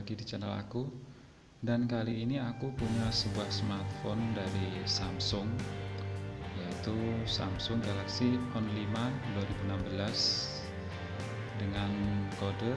lagi di channel aku. Dan kali ini aku punya sebuah smartphone dari Samsung, yaitu Samsung Galaxy On5 2016 dengan kode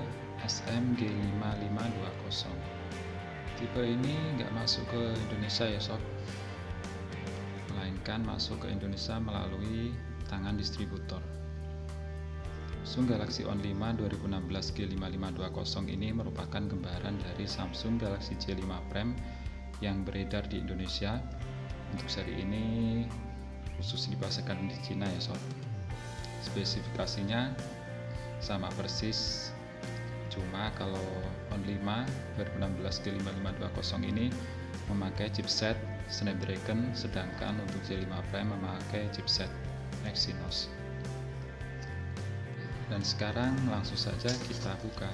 SMG5520. Tipe ini nggak masuk ke Indonesia ya sob, melainkan masuk ke Indonesia melalui tangan distributor. Samsung Galaxy On5 2016 G5520 ini merupakan kembaran dari Samsung Galaxy J5 Prime yang beredar di Indonesia. Untuk seri ini khusus dipasarkan di Cina ya sob. Spesifikasinya sama persis, cuma kalau On5 2016 G5520 ini memakai chipset Snapdragon, sedangkan untuk J5 Prime memakai chipset Exynos. Dan sekarang langsung saja kita buka.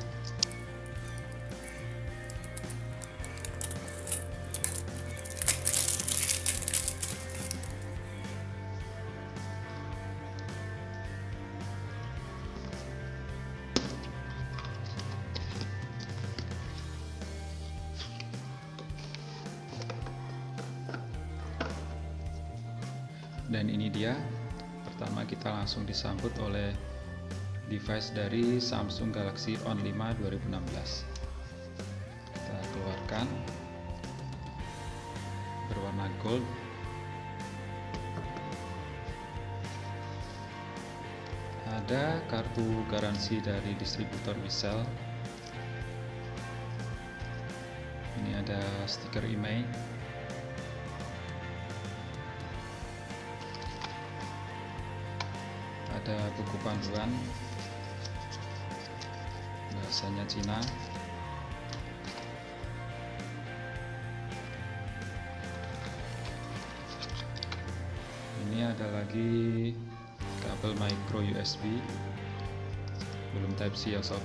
Dan ini dia, pertama kita langsung disambut oleh device dari Samsung Galaxy On5 2016. Kita keluarkan, berwarna gold. Ada kartu garansi dari distributor Wisel. Ini ada stiker IMEI. Ada buku panduan bahasanya Cina. Ini ada lagi kabel micro USB, belum Type C ya sob.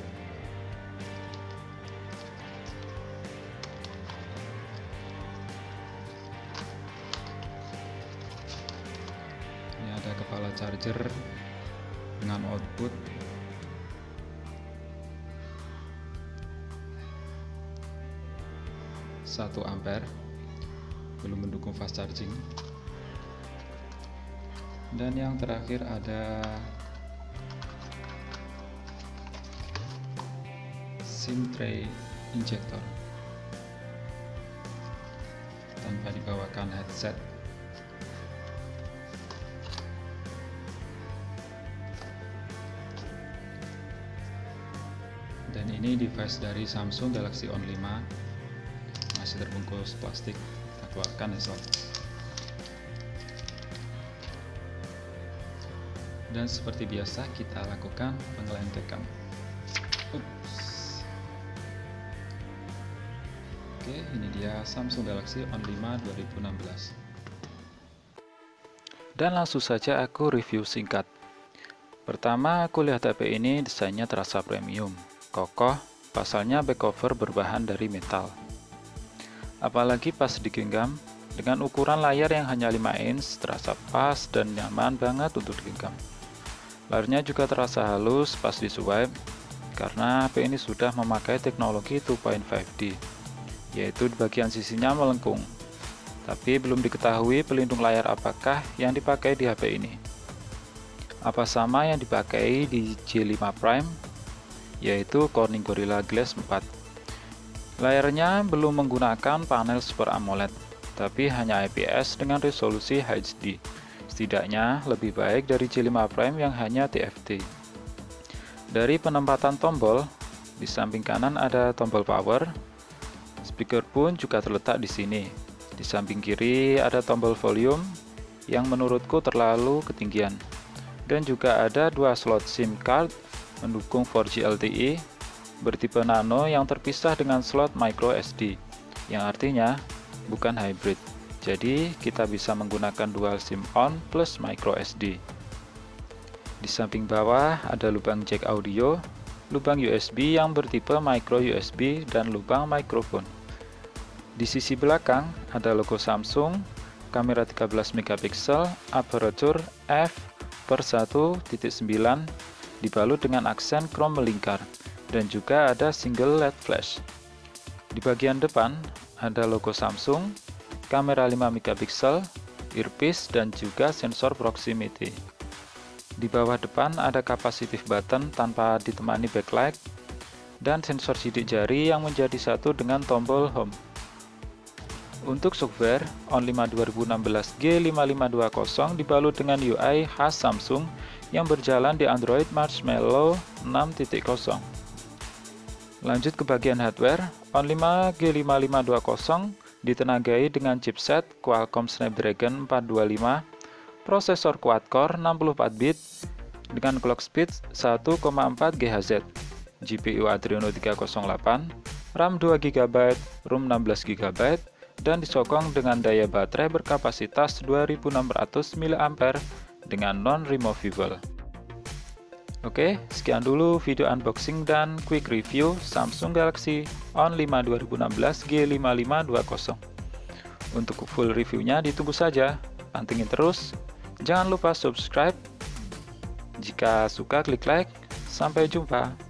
Ini ada kepala charger dengan output 1 ampere, belum mendukung fast charging. Dan yang terakhir ada SIM tray injector tanpa dibawakan headset. Dan ini device dari Samsung Galaxy On5, masih terbungkus plastik. Kita keluarkan ya sob. Dan seperti biasa kita lakukan pengelentekan. Oke, ini dia Samsung Galaxy On5 2016. Dan langsung saja aku review singkat. Pertama, aku lihat HP ini desainnya terasa premium, kokoh, pasalnya back cover berbahan dari metal. Apalagi pas digenggam, dengan ukuran layar yang hanya 5 inch, terasa pas dan nyaman banget untuk digenggam. Layarnya juga terasa halus pas di swipe, karena HP ini sudah memakai teknologi 2.5D, yaitu di bagian sisinya melengkung. Tapi belum diketahui pelindung layar apakah yang dipakai di HP ini. Apa sama yang dipakai di J5 Prime, yaitu Corning Gorilla Glass 4. Layarnya belum menggunakan panel Super AMOLED, tapi hanya IPS dengan resolusi HD. Setidaknya lebih baik dari J5 Prime yang hanya TFT. Dari penempatan tombol, di samping kanan ada tombol power. Speaker pun juga terletak di sini. Di samping kiri ada tombol volume yang menurutku terlalu ketinggian. Dan juga ada 2 slot SIM card mendukung 4G LTE bertipe nano yang terpisah dengan slot micro SD, yang artinya bukan hybrid. Jadi kita bisa menggunakan dual SIM on plus micro SD. Di samping bawah ada lubang jack audio, lubang USB yang bertipe micro USB, dan lubang mikrofon. Di sisi belakang ada logo Samsung, kamera 13 megapiksel, aperture f/1.9 dibalut dengan aksen chrome melingkar, dan juga ada single LED flash. Di bagian depan ada logo Samsung, kamera 5 megapiksel, earpiece, dan juga sensor proximity. Di bawah depan ada capacitive button tanpa ditemani backlight, dan sensor sidik jari yang menjadi satu dengan tombol home. Untuk software, ON5 2016 G5520 dibalut dengan UI khas Samsung yang berjalan di Android Marshmallow 6.0. Lanjut ke bagian hardware, ON5 G5520 ditenagai dengan chipset Qualcomm Snapdragon 425, prosesor quad-core 64 bit dengan clock speed 1,4 GHz, GPU Adreno 308, RAM 2 GB, ROM 16 GB, dan disokong dengan daya baterai berkapasitas 2600 mAh dengan non-removable. Oke, sekian dulu video unboxing dan quick review Samsung Galaxy ON5 2016 G5520. Untuk full reviewnya ditunggu saja, pantengin terus, jangan lupa subscribe. Jika suka klik like, sampai jumpa.